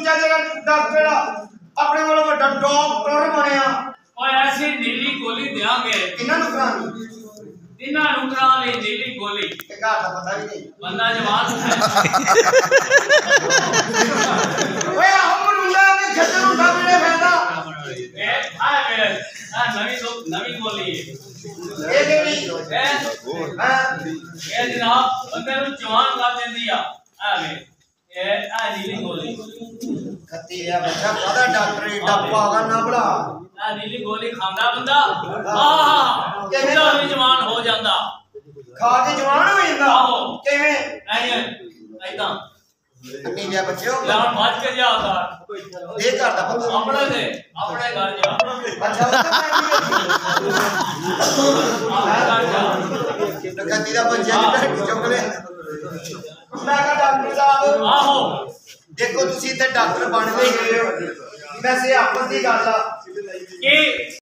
तीजा जगह डॉक्टर अपने वालों बड़ा डॉक्टर बनया और ऐसी नीली गोली देंगे किन्ना नुकसान तिना नुकसान ले नीली गोली ते घर दा पता भी नहीं बंदा जवान है ओए हम मुंडा ने खच्चर उठा मेरे फायदा ए आ मेरे आ नवी गोली ये केड़ी हां ये जनाब बंदे नु जवान कर देंदी आ वे ए आ नीली गोली खत्ती है बच्चा कादा डॉक्टर डब्बा का ना बड़ा आ नीली गोली खांदा बंदा हां कितना भी जवान हो जांदा खा के जवान हो जांदा आहो किवें ऐदा अन्नी दिया बच्चों यार बच के जा कर ये घर दा पता अपने घर जा अच्छा गद्दी दा बच्चा नहीं चुकले मैं कहा डॉक्टर साहब आहो देखो तुसी इत्थे डॉक्टर बन गए हो वैसे आपस दी गल आ कि